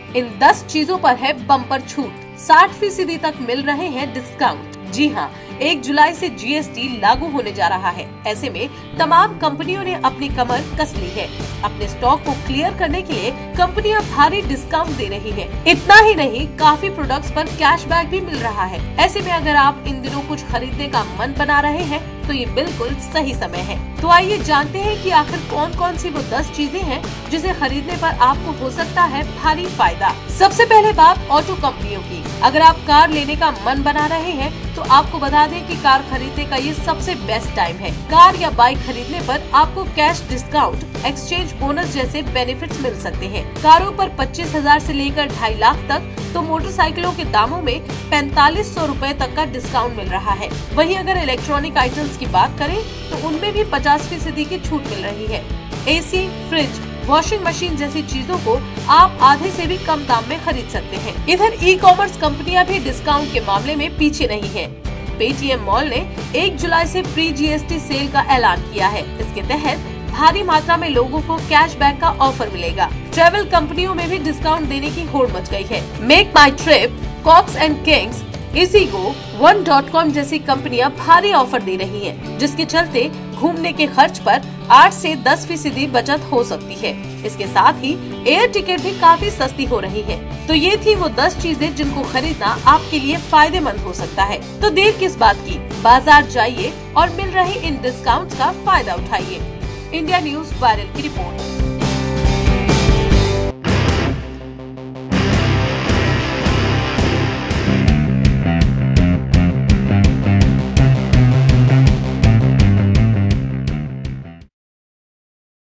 इन 10 चीजों पर है बम्पर छूट, 60% तक मिल रहे हैं डिस्काउंट। जी हाँ, 1 जुलाई से GST लागू होने जा रहा है। ऐसे में तमाम कंपनियों ने अपनी कमर कस ली है। अपने स्टॉक को क्लियर करने के लिए कंपनियां भारी डिस्काउंट दे रही हैं। इतना ही नहीं, काफी प्रोडक्ट्स पर कैशबैक भी मिल रहा है। ऐसे में अगर आप इन दिनों कुछ खरीदने का मन बना रहे हैं तो ये बिल्कुल सही समय है। तो आइए जानते हैं कि आखिर कौन कौन सी वो 10 चीजें हैं जिसे खरीदने पर आपको हो सकता है भारी फायदा। सबसे पहले बात ऑटो कंपनियों की। अगर आप कार लेने का मन बना रहे हैं तो आपको बता दें कि कार खरीदने का ये सबसे बेस्ट टाइम है। कार या बाइक खरीदने पर आपको कैश डिस्काउंट, एक्सचेंज बोनस जैसे बेनिफिट्स मिल सकते हैं। कारों पर 25,000 से लेकर 2.5 लाख तक, तो मोटरसाइकिलों के दामों में 4500 रुपए तक का डिस्काउंट मिल रहा है। वहीं अगर इलेक्ट्रॉनिक आइटम्स की बात करें तो उनमें भी 50% की छूट मिल रही है। AC, फ्रिज, वॉशिंग मशीन जैसी चीजों को आप आधे से भी कम दाम में खरीद सकते हैं। इधर ई-कॉमर्स कंपनियां भी डिस्काउंट के मामले में पीछे नहीं है। पेटीएम मॉल ने 1 जुलाई से प्री GST सेल का ऐलान किया है। इसके तहत भारी मात्रा में लोगों को कैशबैक का ऑफर मिलेगा। ट्रैवल कंपनियों में भी डिस्काउंट देने की होड़ मच गई है। Make My Trip, Cox and Kings, Ixigo, one.com जैसी कंपनियां भारी ऑफर दे रही हैं, जिसके चलते घूमने के खर्च पर 8 से 10% बचत हो सकती है। इसके साथ ही एयर टिकट भी काफी सस्ती हो रही है। तो ये थी वो 10 चीजें जिनको खरीदना आपके लिए फायदेमंद हो सकता है। तो देर किस बात की, बाजार जाइए और मिल रहे इन डिस्काउंट्स का फायदा उठाइए। इंडिया न्यूज वायरल की रिपोर्ट।